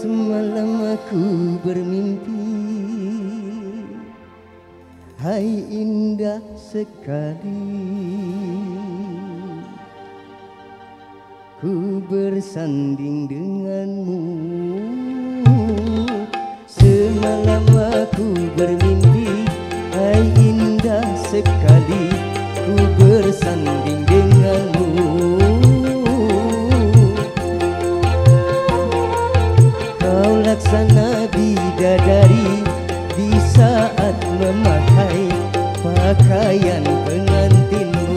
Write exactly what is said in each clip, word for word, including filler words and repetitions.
Semalam aku bermimpi, hai indah sekali, ku bersanding denganmu. Semalam aku bermimpi, hai indah sekali, ku bersanding denganmu. Kau laksana bidadari di saat memakai pakaian pengantinmu.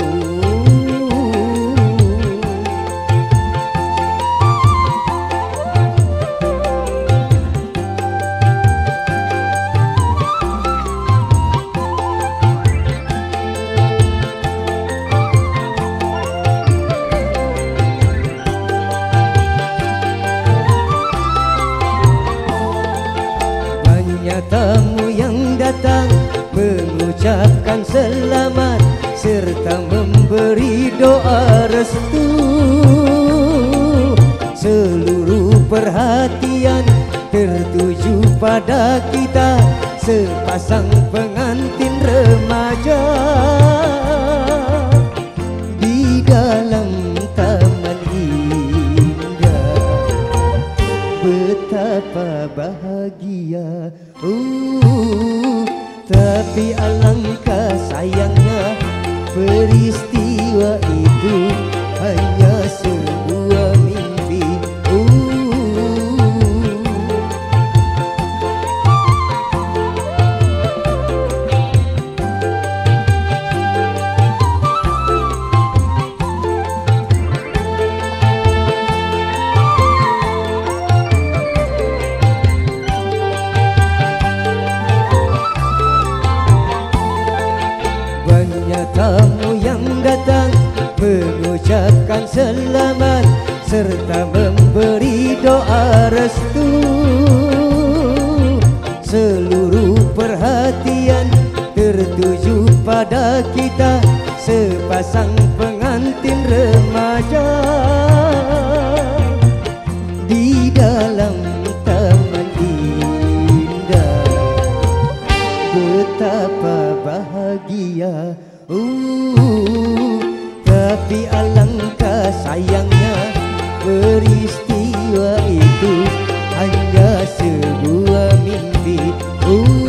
Tamu yang datang mengucapkan selamat serta memberi doa restu. Seluruh perhatian tertuju pada kita, sepasang pengantin remaja di dalam taman indah. Betapa bahagia, uh, tapi alangkah sayangnya peristiwa itu hanya sebuah mimpi. uh. Tamu yang datang mengucapkan selamat serta memberi doa restu. Seluruh perhatian tertuju pada kita, sepasang pengantin remaja di dalam taman indah. Betapa bahagia, Uh, tapi alangkah sayangnya peristiwa itu hanya sebuah mimpi. Uh.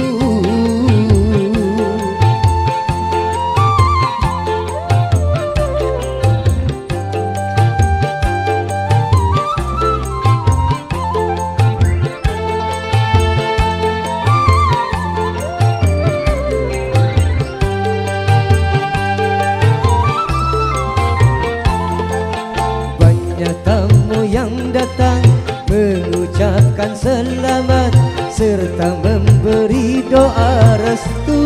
Tamu yang datang mengucapkan selamat serta memberi doa restu.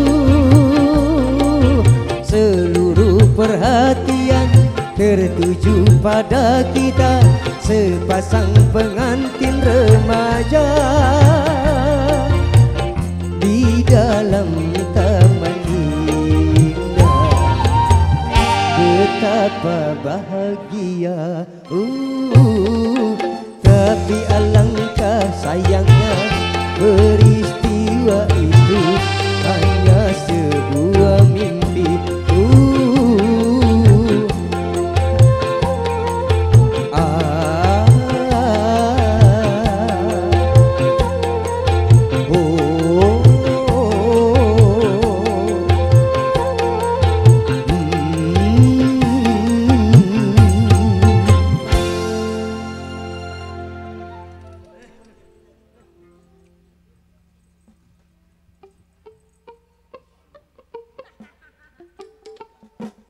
Seluruh perhatian tertuju pada kita, sepasang pengantin remaja di dalam taman indah. Betapa bahagia, uh.